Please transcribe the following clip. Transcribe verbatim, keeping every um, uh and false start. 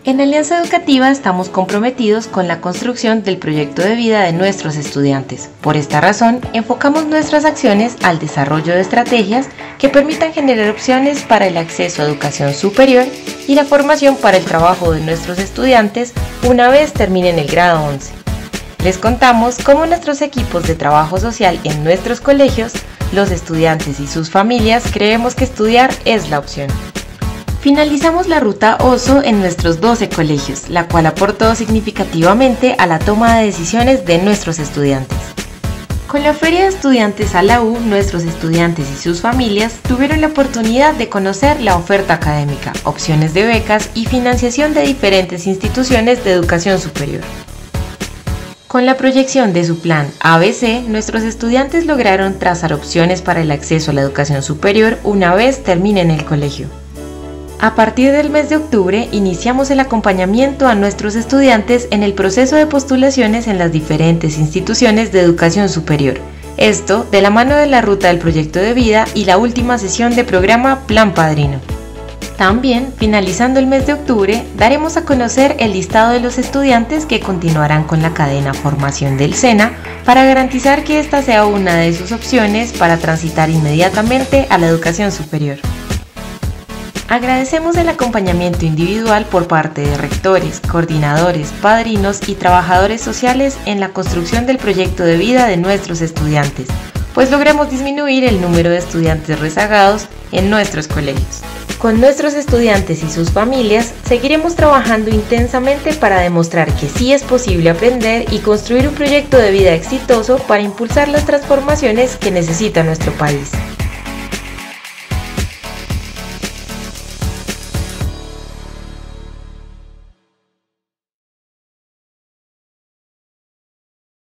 En Alianza Educativa estamos comprometidos con la construcción del proyecto de vida de nuestros estudiantes. Por esta razón, enfocamos nuestras acciones al desarrollo de estrategias que permitan generar opciones para el acceso a educación superior y la formación para el trabajo de nuestros estudiantes una vez terminen el grado once. Les contamos cómo nuestros equipos de trabajo social en nuestros colegios, los estudiantes y sus familias creemos que estudiar es la opción. Finalizamos la ruta OSO en nuestros doce colegios, la cual aportó significativamente a la toma de decisiones de nuestros estudiantes. Con la Feria de Estudiantes a la U, nuestros estudiantes y sus familias tuvieron la oportunidad de conocer la oferta académica, opciones de becas y financiación de diferentes instituciones de educación superior. Con la proyección de su plan A B C, nuestros estudiantes lograron trazar opciones para el acceso a la educación superior una vez terminen el colegio. A partir del mes de octubre, iniciamos el acompañamiento a nuestros estudiantes en el proceso de postulaciones en las diferentes instituciones de educación superior. Esto de la mano de la ruta del proyecto de vida y la última sesión de programa Plan Padrino. También, finalizando el mes de octubre, daremos a conocer el listado de los estudiantes que continuarán con la cadena Formación del SENA para garantizar que esta sea una de sus opciones para transitar inmediatamente a la educación superior. Agradecemos el acompañamiento individual por parte de rectores, coordinadores, padrinos y trabajadores sociales en la construcción del proyecto de vida de nuestros estudiantes, pues logramos disminuir el número de estudiantes rezagados en nuestros colegios. Con nuestros estudiantes y sus familias, seguiremos trabajando intensamente para demostrar que sí es posible aprender y construir un proyecto de vida exitoso para impulsar las transformaciones que necesita nuestro país.